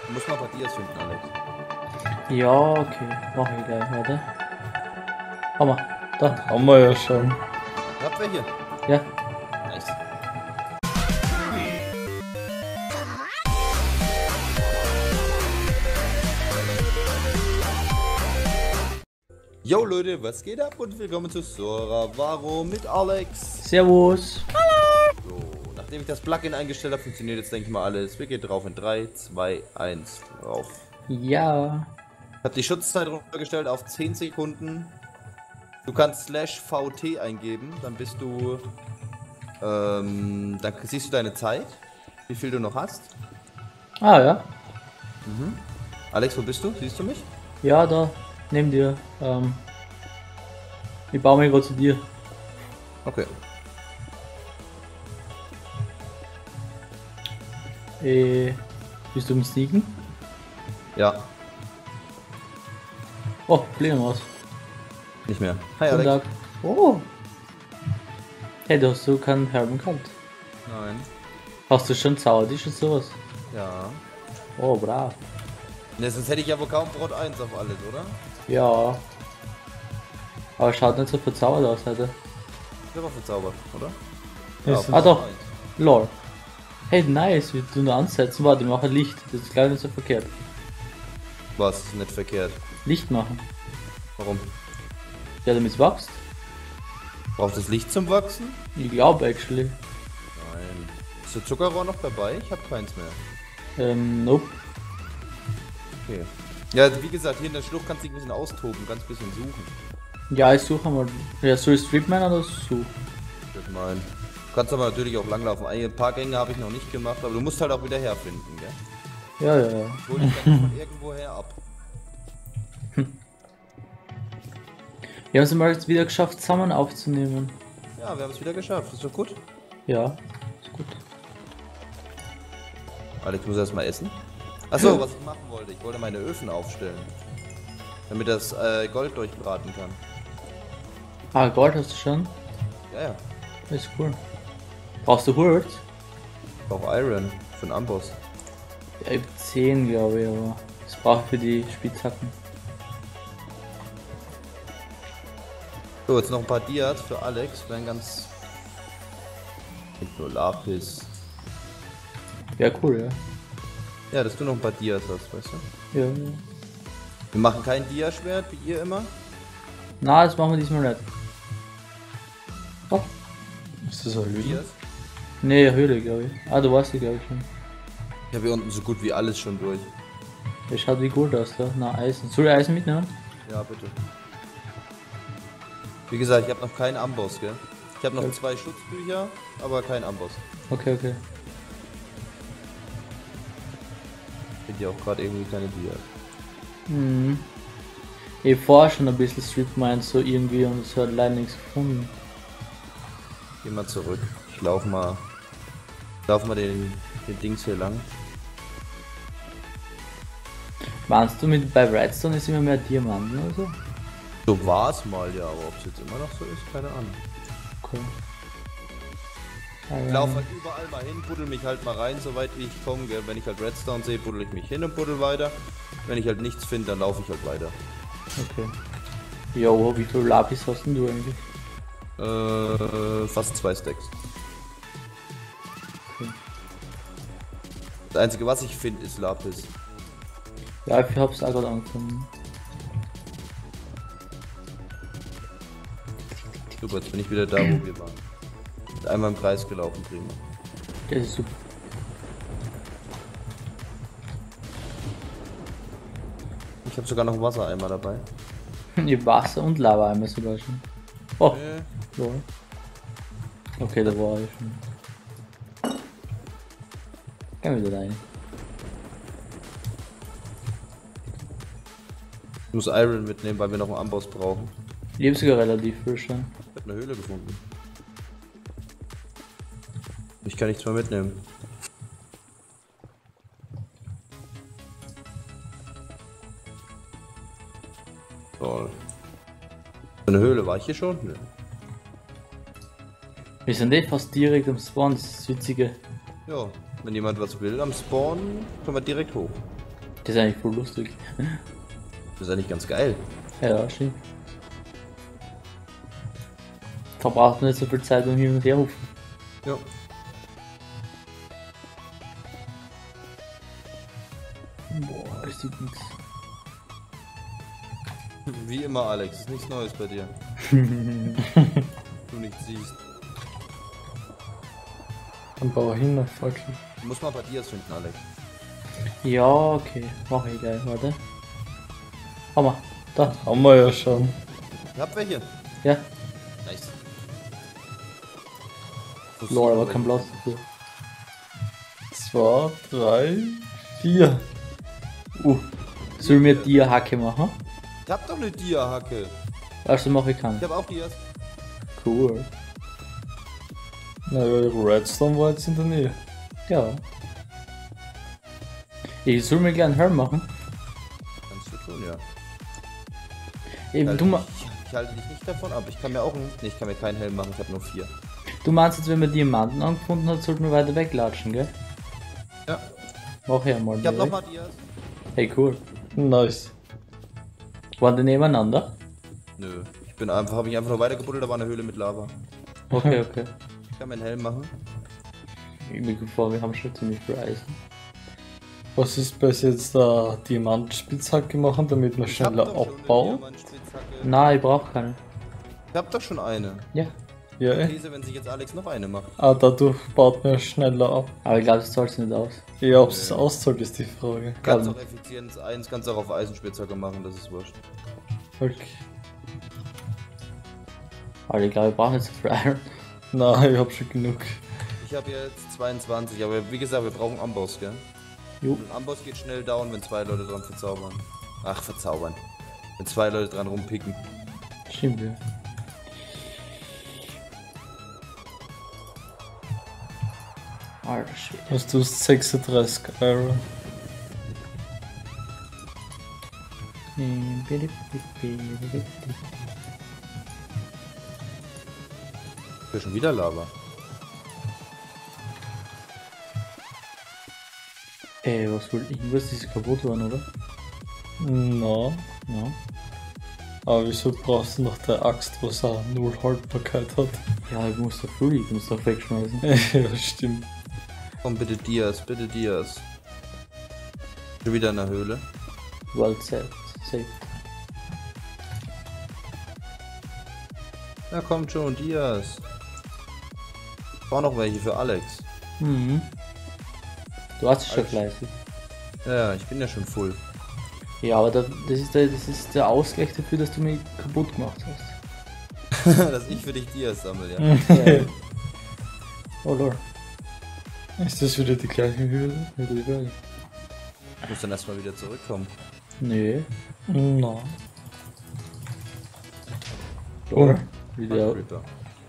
Du musst mal Dias finden, Alex. Ja, okay. Mach ich gleich, warte. Hammer. Da. Haben wir ja schon. Habt welche? Ja. Nice. Yo Leute, was geht ab und willkommen zu Sora Varo mit Alex. Servus. So, nachdem ich das Plugin eingestellt habe, funktioniert jetzt denke ich mal alles. Wir gehen drauf in 3, 2, 1 drauf. Ja. Ich habe die Schutzzeit runtergestellt auf 10 Sekunden. Du kannst /VT eingeben, dann bist du, dann siehst du deine Zeit, wie viel du noch hast. Ah, ja. Alex, wo bist du? Siehst du mich? Ja, da. Neben dir. Ich baue mich gerade zu dir. Okay. Bist du im Sneaken? Ja, Oh, Fledermaus. nicht mehr. Hi Guten Alex. Tag. Oh. Hey, du hast so keinen Helm gehabt. Nein. Hast du schon Zaubertisch und sowas? Ja. Oh, brav. Ne, sonst hätte ich ja wohl kaum Brot 1 auf alles, oder? Ja. Aber schaut nicht so verzaubert aus heute. Ich aber verzaubert, oder? Ja, auf ah doch. 1. Lol. Hey, nice. Wir tun nur ansetzen. Warte, ich mache Licht. Das ist gleich nicht so verkehrt. Was ist nicht verkehrt? Licht machen. Warum? Ja, damit es wächst. Braucht das Licht zum Wachsen? Ich glaube, actually. Nein. Ist der Zuckerrohr noch dabei? Ich habe keins mehr. Nope. Okay. Ja, wie gesagt, hier in der Schlucht kannst du dich ein bisschen austoben, ganz bisschen suchen. Ja, ich suche mal. Ja, soll ich Streetman oder so? Ich meine. Du kannst aber natürlich auch langlaufen. Ein paar Gänge habe ich noch nicht gemacht, aber du musst halt auch wieder herfinden, gell? Ja, ja, ja. Ich hol dich dann von irgendwo her ab. Wir haben es mal jetzt wieder geschafft, zusammen aufzunehmen. Ja, wir haben es wieder geschafft. Ist doch gut. Ja, ist gut. Alex muss erstmal essen. Achso, was ich machen wollte. Ich wollte meine Öfen aufstellen. Damit das Gold durchbraten kann. Ah, Gold hast du schon? Ja, ja. Das ist cool. Brauchst du Hurt? Ich brauche Iron für den Amboss. Ja, ich hab 10, glaube ich, aber das brauche ich für die Spitzhacken. So, jetzt noch ein paar Dias für Alex. Wären ganz... Nicht nur Lapis. Ja, cool, ja. Ja, dass du noch ein paar Dias hast, weißt du? Ja. Wir machen kein Diaschwert, wie ihr immer. Na, das machen wir diesmal nicht. Oh. Ist das eine Lüge? Dias. Nee, Höhle, glaube ich. Ah, du warst die, glaube ich, schon. Ich habe hier unten so gut wie alles schon durch. Der schaut wie gut aus, da. Na, Eisen. Soll ich Eisen mitnehmen? Ja, bitte. Wie gesagt, ich habe noch keinen Amboss, gell? Ich habe noch Ja. 2 Schutzbücher, aber kein Amboss. Okay, okay. Ich finde ja auch gerade irgendwie keine Dias. Hm. Ich vorher schon ein bisschen Street Mine so irgendwie und es hat leider nichts gefunden. Geh mal zurück. Ich lauf mal den Dings hier lang. Meinst du mit bei Redstone ist immer mehr Diamanten oder so? So war es mal, ja, aber ob es jetzt immer noch so ist, keine Ahnung. Okay. Ich laufe halt überall mal hin, buddel mich halt mal rein, soweit wie ich komme. Gell? Wenn ich halt Redstone sehe, buddel ich mich hin und buddel weiter. Wenn ich halt nichts finde, dann laufe ich halt weiter. Okay. Jo, wie viel Lapis hast denn du eigentlich? Fast 2 Stacks. Okay. Das einzige, was ich finde, ist Lapis. Ja, ich hab's auch gerade angefangen. Super, jetzt bin ich wieder da, wo wir waren. Mit einmal im Kreis gelaufen, prima. Das ist super. Ich habe sogar noch einen Wassereimer dabei. Die Wasser und Lava einmal sogar schon. Oh, Äh, lol. Okay, da war ich schon. Geh wieder rein. ich muss Iron mitnehmen, weil wir noch einen Amboss brauchen. Ich hab sogar relativ viel schon. Ich habe eine Höhle gefunden. Ich kann nichts mehr mitnehmen. Toll. Eine Höhle war ich hier schon? Nö. Wir sind eh fast direkt am Spawn, das ist das Witzige. Ja, wenn jemand was will am Spawn, können wir direkt hoch. Das ist eigentlich voll lustig. Das ist eigentlich ganz geil. Ja, stimmt. Verbraucht nicht so viel Zeit um hin und her rufen. Ja. Boah, das sieht nix. Wie immer, Alex, ist nichts Neues bei dir. Du nichts siehst. Dann bau hin auf Fackel. Du musst mal bei dir finden, Alex. Ja, okay. Mach ich gleich, warte. Hammer. Da. Haben wir ja schon. Ihr habt welche? Ja. Nice. Lol, aber kein Platz dafür. 2, 3, 4. Soll mir die Hacke machen? Ich hab doch eine Dia-Hacke. Also mache ich kann. Ich hab auch Dias. Cool. Naja, Redstone war jetzt in der Nähe. Ja. Ich soll mir gleich einen Helm machen. Kannst du tun, ja. Eben, Ich halte dich nicht davon ab. Ich kann mir auch einen. Nee, ich kann mir keinen Helm machen. Ich habe nur 4. du meinst jetzt, wenn man Diamanten angefunden hat, sollten wir weiter weglatschen, gell? Ja. Mach ich einmal. Ich hab direkt. nochmal Dias. Hey, cool. Nice. Waren die nebeneinander? Nö. Habe mich einfach nur weitergebuddelt, da war eine Höhle mit Lava. Okay, okay. Ich kann mir einen Helm machen. Ich bin vor, wir haben schon ziemlich viel Eisen. Was ist bis jetzt der Diamantspitzhacke machen, damit man Ich hab schneller doch schon eine abbaut? Diamantspitzhacke. Nein, ich brauche keine. Ich hab doch schon eine. Ja. Ja, Käse, wenn sich jetzt Alex noch eine macht. dadurch baut man schneller ab. Aber ich glaube, das zahlt sich nicht aus. Ja, ob es auszahlt, ist die Frage. Kannst auch Effizienz 1, kannst auch auf Eisenspitzhacke machen, das ist wurscht. Okay. Aber ich glaube, ich brauche nicht so viel Iron. Nein, ich hab schon genug. Ich habe jetzt 22, aber wie gesagt, wir brauchen Amboss, gell? Jo. Und ein Amboss geht schnell down, wenn 2 Leute dran verzaubern. Ach, verzaubern. Wenn 2 Leute dran rumpicken. Stimmt, ja. Alter Schwede. Hast du 36 Iron? Hier schon wieder Lava. Ey, was wohl irgendwas ist kaputt worden, oder? Na, Ja. aber wieso brauchst du noch der Axt, was auch null Haltbarkeit hat? Ja, ich muss doch früh, ich muss doch wegschmeißen. Ja, stimmt. Komm, bitte Dias, bitte Dias. Schon wieder in der Höhle. Well said. Safe. Ja, kommt schon, Dias. Ich brauche noch welche für Alex. Mhm. Du hast es schon Alles. fleißig. Ja, ich bin ja schon full. Ja, aber das ist der Ausgleich dafür, dass du mich kaputt gemacht hast. Dass ich für dich Dias sammle, ja. Ja. Oh lord. Ist das wieder die gleiche Höhle? Gute Frage. Ich muss dann erstmal wieder zurückkommen. Nee. Na. Oder? Wieder. Creeper.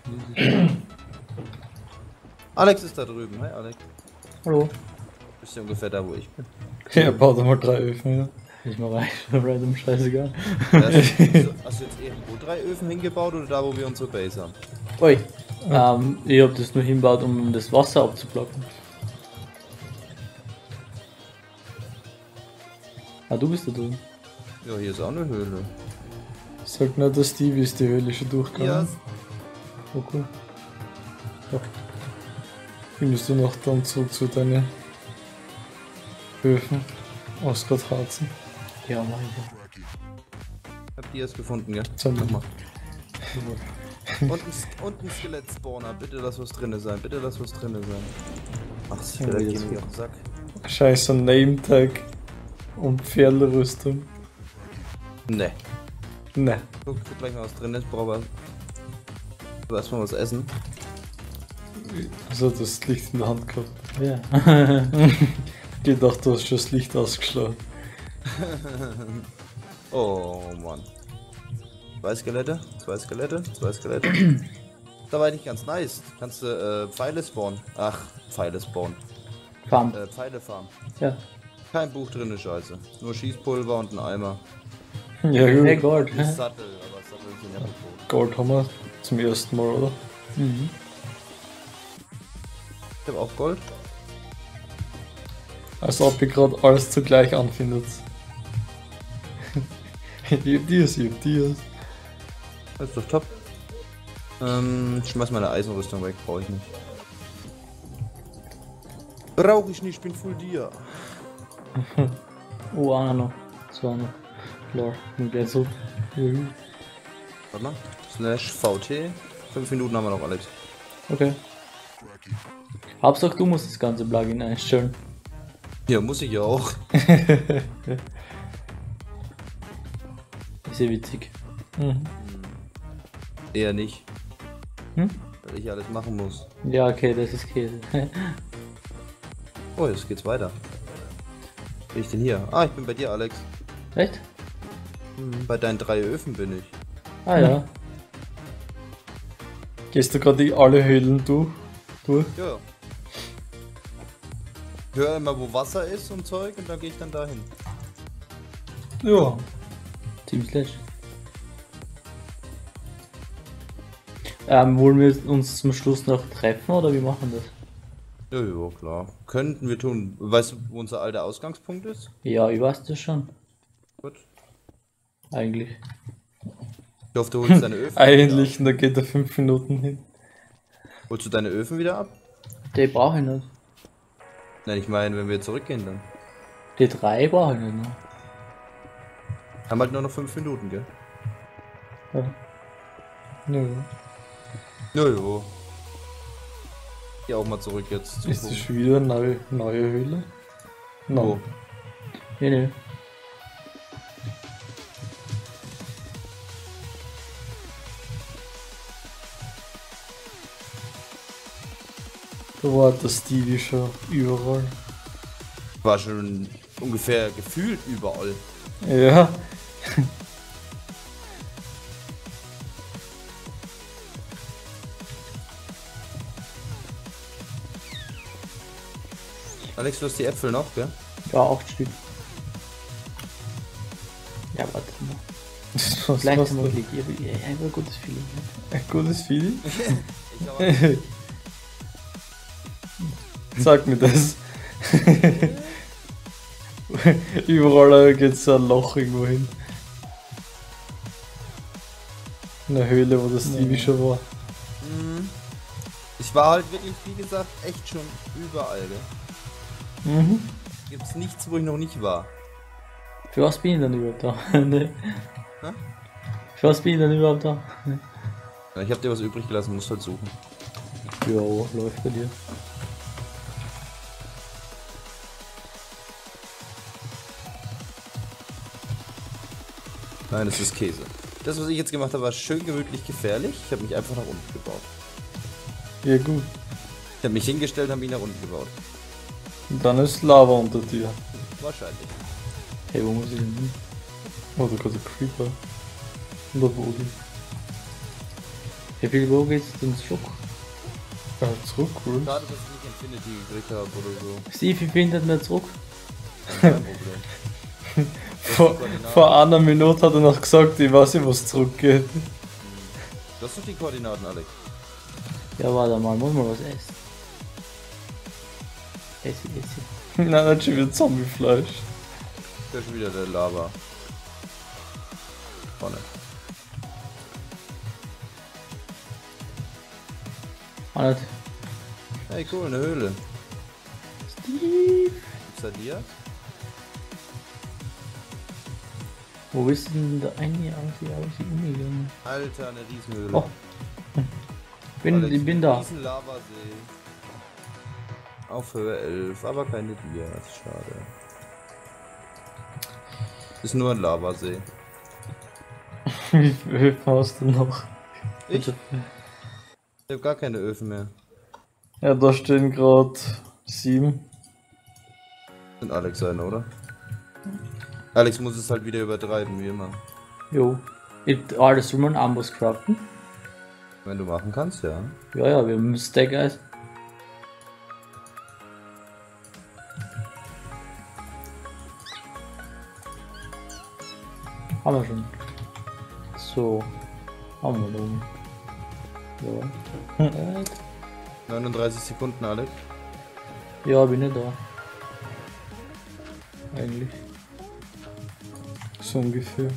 Alex ist da drüben. Hi Alex. Hallo. Bist du ungefähr da, wo ich bin? Ja, baut mal 3 Öfen, ja. Ich mach rein, random, scheißegal. Hast du jetzt irgendwo 3 Öfen hingebaut oder da, wo wir unsere Base haben? Ui. Ich hab das nur hinbaut, um das Wasser abzublocken. Ah, du bist da drin. Ja, hier ist auch eine Höhle. Sag nicht, dass Stevie ist die Höhle schon durchgegangen. Ja, Oh, cool. Ja. Findest du noch dann zurück zu deinen Öfen aus Harzen? Ja, mach ich. ich hab Dias gefunden, gell? Zeig Mach mal. Und ein Skelett-Spawner. Bitte lass was drinne sein. Bitte lass was drinne sein. Ach, das Ja, Skelett jetzt geht mir auf den Sack. Scheiße, Name-Tag und Pferderüstung. Ne. Ne. Guck gleich mal was drin ist. Brauche erstmal was essen. Also das Licht in der Hand gehabt. Ja. Ich dachte, du hast schon das Licht ausgeschlagen. Oh Mann. 2 Skelette, 2 Skelette, 2 Skelette. Da war nicht ganz nice. Kannst du Pfeile spawnen? Ach, Pfeile spawnen. Farm. Pfeile farmen. Ja. Kein Buch drin, Scheiße. Nur Schießpulver und ein Eimer. Ja Hey, gut, Gold. Ein Sattel, aber Sattel sind ja nicht tot. Gold haben wir zum ersten Mal, oder? Mhm. Ich hab auch Gold. Als ob ihr gerade alles zugleich anfindet. Ich hab Dias. Das ist doch top. Ich schmeiß meine Eisenrüstung weg, brauche ich nicht. Brauche ich nicht, ich bin full dir. Oh, einer noch. Zwei noch. Klar, und gleich so. Warte mal. Slash VT. 5 Minuten haben wir noch, Alex. Okay. Hauptsache du musst das ganze Plugin einstellen. Ja, muss ich ja auch. Ist ja witzig. Mhm. Eher nicht. Hm? Weil ich alles machen muss. Ja, okay, das ist Käse. Oh, jetzt geht's weiter. Bin ich denn hier? Ah, ich bin bei dir, Alex. Echt? Bei deinen 3 Öfen bin ich. Ah ja. Gehst du gerade alle Höhlen durch? Ja. Ich höre immer, wo Wasser ist und Zeug und dann gehe ich dann dahin. Ja. Team Slash. Wollen wir uns zum Schluss noch treffen oder wie machen wir das? Ja, klar. Könnten wir tun. Weißt du, wo unser alter Ausgangspunkt ist? Ja, ich weiß das schon. Gut. Eigentlich. Ich hoffe, du holst deine Öfen Eigentlich, und da geht er 5 Minuten hin. wieder ab. Holst du deine Öfen wieder ab? Die brauche ich nicht. Nein, ich meine, wenn wir zurückgehen dann. Die 3 brauche ich nicht mehr. Haben halt nur noch 5 Minuten, gell? Ja. Ja. Jojo. Geh auch mal zurück jetzt. zum Ist das Punkt. schon wieder eine neue Höhle? Wo? Nee, nee. Da war der Stevie schon überall. War schon ungefähr gefühlt überall. Ja. Alex, du hast die Äpfel noch, gell? Ja, 8 Stück. Ja, warte mal. Was Gleich machst mal du? Klick. Ich habe ein gutes Feeling. Ein gutes Feeling? Ich auch. Sag mir das. Überall geht so ein Loch irgendwo hin. Eine Höhle, wo das Stevie schon war. Ich war halt wirklich, wie gesagt, echt schon überall, gell? Mhm. Gibt's nichts, wo ich noch nicht war. Für was bin ich denn überhaupt da? Nee. Hä? Für was bin ich denn überhaupt da? Nee. Ja, ich hab dir was übrig gelassen, musst halt suchen. Jo, läuft bei dir. Nein, es ist Käse. Das, was ich jetzt gemacht habe, war schön gemütlich gefährlich. Ich habe mich einfach nach unten gebaut. Ja gut. Ich habe mich hingestellt und habe mich nach unten gebaut. Und dann ist Lava unter dir. Wahrscheinlich. Hey, wo muss ich denn hin? Oh, da kommt ein Creeper. Und der Boden. Wie viel wo geht's denn zurück? Ja, zurück, cool. Schade, dass ich nicht Infinity gekriegt habe oder so. Steve findet mir zurück. Kein Problem. Vor einer Minute hat er noch gesagt, ich weiß nicht, was zurückgeht. Das sind die Koordinaten, Alex. Ja, warte mal, muss man was essen. Essi. Nein, das ist schon wieder Zombiefleisch. Da ist schon wieder der Lava. Vorne. Ah, nicht. Hey, cool, eine Höhle. Steve! Gibt's da dir? Wo ist denn der eine aus umgegangen? Alter, eine Riesenhöhle. Oh. Alex, Ich bin da. Riesen Lavasee. Auf Höhe 11, aber keine Dias, schade. Ist nur ein Lavasee. Wie viel Öfen hast du noch? Ich hab gar keine Öfen mehr. Ja, da stehen gerade 7. Sind Alex seine, oder? Alex muss es halt wieder übertreiben, wie immer. Jo. Alles soll man Amboss craften? Wenn du machen kannst, ja. Ja, ja, wir haben ein Stack Eis. Haben wir schon. So. Haben wir da oben. Ja. 39 Sekunden, Alex. Ja, bin ich da. eigentlich. So ungefähr.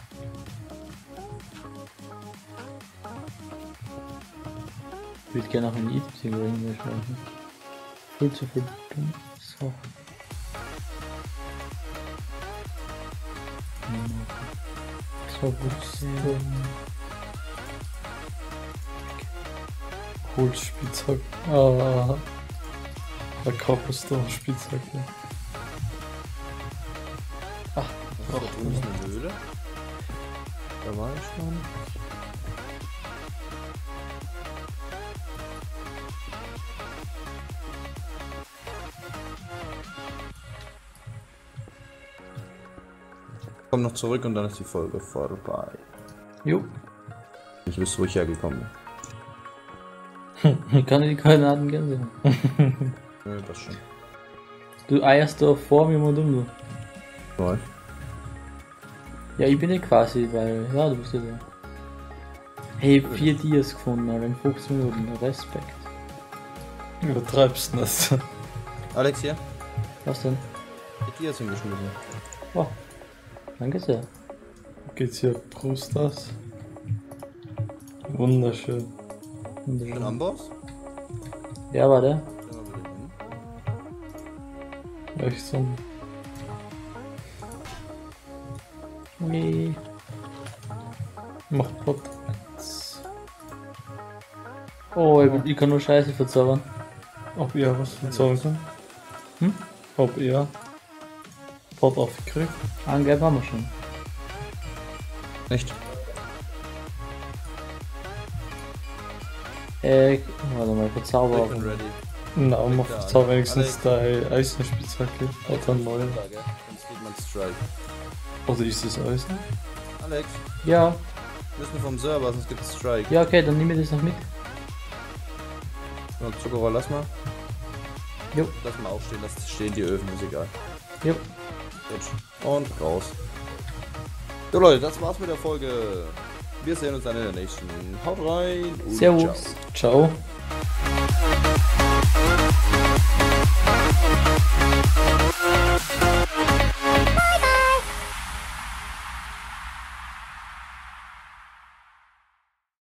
Ich würde gerne auch ein Items irgendwo schreiben. Viel zu viel. So. Holzspitzhack. Ah. Der Cobblestone-Spitzhack. Ach, da drüben ist eine Höhle. Da war ich schon. Komm noch zurück und dann ist die Folge vorbei. Jo. Ich wüsste, wo ich hergekommen Ich kann die Koordinaten gerne sehen. bin. Ja, das schon. Du eierst da vor mir und um. Neu. Ja, ich bin ja quasi, weil. Ja, du bist ja da. Hey, 4 Dias gefunden, Alter, in 15 Minuten. Respekt. Übertreibst nicht. Alex hier? Was denn? Die Dias hingeschmissen. Oh. Danke sehr. Geht's hier Brust aus? Wunderschön. Ein Amboss? Ja, warte. Gehen wir wieder hin. Echt so. Nee. Macht Potz. Oh, ich kann nur Scheiße verzaubern. Ob ihr was verzaubern kann? Hm? Ob ihr Pot aufgekriegt? Angelb haben wir schon. Nicht? Warte mal, Verzauberer. Ich bin ready. Na, mach Ja, verzauber wenigstens Alex. deine Eisenspitzhacke. Oder neu. Sonst geht man Strike. Oder ist das Eisen? Alex, Ja, wir müssen vom Server, sonst gibt es Strike. ja, okay, dann nehme ich das noch mit. Ja, Zuckerrohr, lass mal. Jo. Lass mal aufstehen, lass stehen die Öfen, ist egal. Jo. Jetzt. Und raus. So Leute, das war's mit der Folge. Wir sehen uns dann in der nächsten. Haut rein und Servus. ciao. Ciao.